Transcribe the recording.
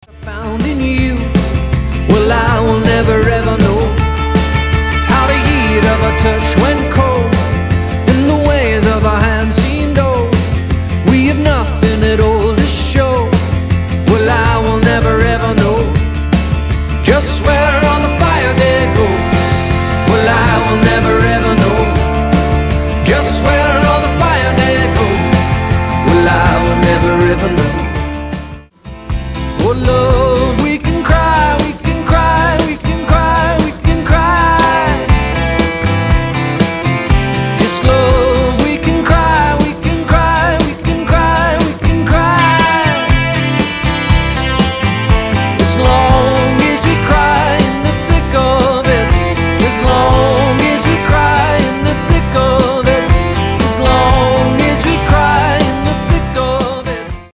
Found in you, well, I will never ever know how the heat of a touch went cold and the ways of a hand seemed old. We have nothing at all to show. Well, I will never ever know just where all the fire did go. Well, I will never ever know just where all the fire did go. Well, I will never ever know. Oh, love.